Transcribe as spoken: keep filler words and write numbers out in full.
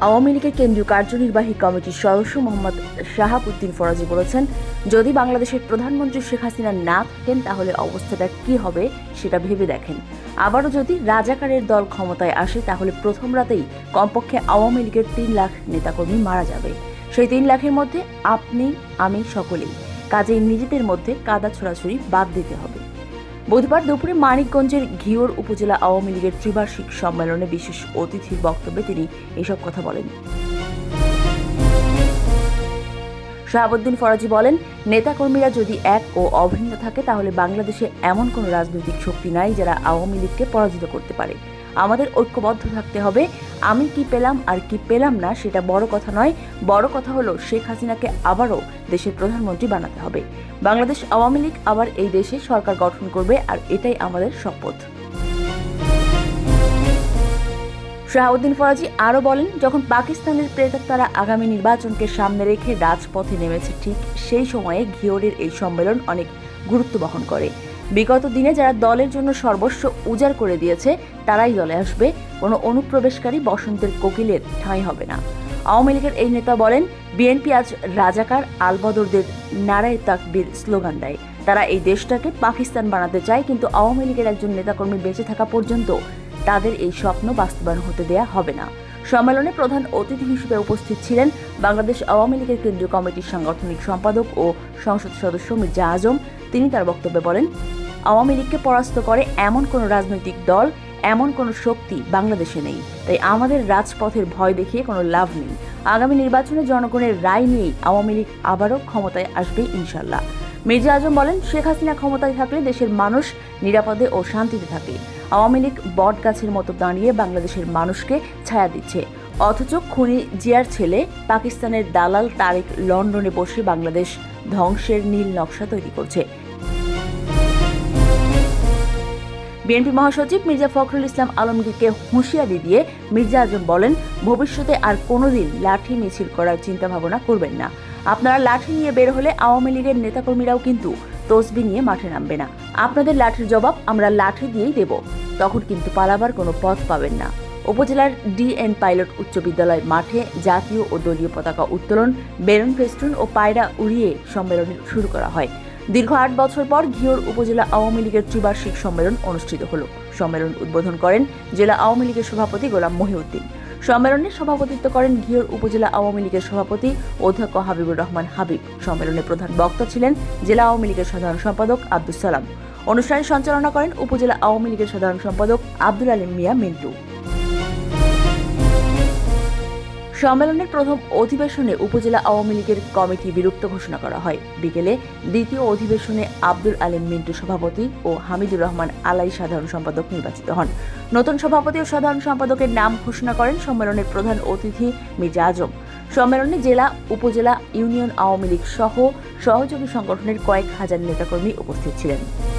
আওয়ামী লীগের কেন্দ্রীয় কার্যনির্বাহী কমিটির সদস্য মোহাম্মদ শাহাবুদ্দিন ফরাজি বলেছেন, যদি বাংলাদেশের প্রধানমন্ত্রী শেখ হাসিনা না থাকেন তাহলে অবস্থাটা কি হবে সেটা ভেবে দেখেন। আবারও যদি রাজাকারের দল ক্ষমতায় আসে তাহলে প্রথম রাতেই কমপক্ষে আওয়ামী লীগের তিন লাখ নেতাকর্মী মারা যাবে। সেই তিন লাখের মধ্যে আপনি, আমি, সকলেই। কাজেই নিজেদের মধ্যে কাদা ছোড়াছুড়ি বাদ দিতে হবে। বুধবার দুপুরে মানিকগঞ্জের ঘিওর উপজেলা আওয়ামী লীগের ত্রিবার্ষিক সম্মেলনে বিশেষ অতিথির বক্তব্যে তিনি এসব কথা বলেন। শাহাবুদ্দিন ফরাজি বলেন, নেতাকর্মীরা যদি এক ও অভিন্ন থাকে তাহলে বাংলাদেশে এমন কোনো রাজনৈতিক শক্তি নাই যারা আওয়ামী লীগকে পরাজিত করতে পারে। আমাদের ঐক্যবদ্ধ থাকতে হবে। আমি কি পেলাম আর কি পেলাম না সেটা বড় কথা নয়, বড় কথা হলো শেখ হাসিনাকে আবারও দেশের প্রধানমন্ত্রী বানাতে হবে। বাংলাদেশ আওয়ামী লীগ আবার এই দেশে সরকার গঠন করবে, আর এটাই আমাদের শপথ। শাহাবুদ্দিন ফরাজি আরও বলেন, যখন পাকিস্তানের প্রেতাত্মারা আগামী নির্বাচনকে সামনে রেখে রাজপথে নেমেছে, ঠিক সেই সময়ে ঘিওরের এই সম্মেলন অনেক গুরুত্ব বহন করে। বিগত দিনে যারা দলের জন্য সর্বস্ব উজাড় করে দিয়েছে তারাই দলে আসবে। কোনো অনুপ্রবেশকারী বসন্তের কোকিলের ঠাঁই হবে না। আওয়ামী লীগের এই নেতা বলেন, বিএনপি আজ রাজাকার আলবদরদের নারায়ে তাকবীর স্লোগান দেয়। তারা এই দেশটাকে পাকিস্তান বানাতে চায়, কিন্তু আওয়ামী লীগের একজন নেতাকর্মী বেঁচে থাকা পর্যন্ত তাদের এই স্বপ্ন বাস্তবায়ন হতে দেয়া হবে না। সম্মেলনে প্রধান অতিথি হিসেবে উপস্থিত ছিলেন বাংলাদেশ আওয়ামী লীগের কেন্দ্রীয় কমিটির সাংগঠনিক সম্পাদক ও সংসদ সদস্য মির্জা আজম। তিনি তার বক্তব্যে বলেন, আওয়ামী লীগকে পরাস্ত করে এমন কোনো রাজনৈতিক দল, এমন কোনো শক্তি বাংলাদেশে নেই। তাই আমাদের রাজপথের ভয় দেখিয়ে কোনো লাভ নেই। আগামী নির্বাচনে জনগণের রায় নিয়েই আওয়ামী লীগ আবারও ক্ষমতায় আসবে ইনশাল্লাহ। মির্জা আজম বলেন, শেখ হাসিনা ক্ষমতায় থাকলে দেশের মানুষ নিরাপদে ও শান্তিতে থাকে। আওয়ামী লীগ বট গাছের মতো দাঁড়িয়ে বাংলাদেশের মানুষকে ছায়া দিচ্ছে, অথচ খুনি জিয়ার ছেলে পাকিস্তানের দালাল তারেক লন্ডনে বসে বাংলাদেশ ধ্বংসের নীল নকশা তৈরি করছে। বিএনপি মহাসচিব মির্জা ফখরুল ইসলাম আলমগীরকে হুঁশিয়ারি দিয়ে মির্জা আজম বলেন, ভবিষ্যতে আর কোনোদিন লাঠি মিছিল করার চিন্তা ভাবনা করবেন না। আপনারা লাঠি নিয়ে বের হলে আওয়ামী লীগের নেতাকর্মীরাও কিন্তু তসবি নিয়ে মাঠে নামবে না। আপনাদের লাঠির জবাব আমরা লাঠি দিয়েই দেব। তখন কিন্তু পালাবার কোনো পথ পাবেন না। উপজেলার ডিএন পাইলট উচ্চ বিদ্যালয় মাঠে জাতীয় ও দলীয় পতাকা উত্তোলন, বেলুন ফেস্টুন ও পায়রা উড়িয়ে সম্মেলন শুরু করা হয়। দীর্ঘ আট বছর পর ঘিওর উপজেলা আওয়ামী লীগের ত্রিবার্ষিক সম্মেলন অনুষ্ঠিত হল। সম্মেলন উদ্বোধন করেন জেলা আওয়ামী লীগের সভাপতি গোলাম মহিউদ্দিন। সম্মেলনে সভাপতিত্ব করেন ঘিওর উপজেলা আওয়ামী লীগের সভাপতি অধ্যক্ষ হাবিবুর রহমান হাবিব। সম্মেলনে প্রধান বক্তা ছিলেন জেলা আওয়ামী লীগের সাধারণ সম্পাদক আব্দুস সালাম। অনুষ্ঠানে সঞ্চালনা করেন উপজেলা আওয়ামী লীগের সাধারণ সম্পাদক আব্দুল আলিম মিয়া মিন্টু। সম্মেলনের প্রথম অধিবেশনে উপজেলা আওয়ামী লীগের কমিটি বিলুপ্ত ঘোষণা করা হয়। বিকেলে দ্বিতীয় অধিবেশনে আব্দুল আলিম মিন্টু সভাপতি ও হামিদুর রহমান আলাই সাধারণ সম্পাদক নির্বাচিত হন। নতুন সভাপতি ও সাধারণ সম্পাদকের নাম ঘোষণা করেন সম্মেলনের প্রধান অতিথি মির্জা আজম। সম্মেলনে জেলা, উপজেলা, ইউনিয়ন আওয়ামী লীগ সহ সহযোগী সংগঠনের কয়েক হাজার নেতাকর্মী উপস্থিত ছিলেন।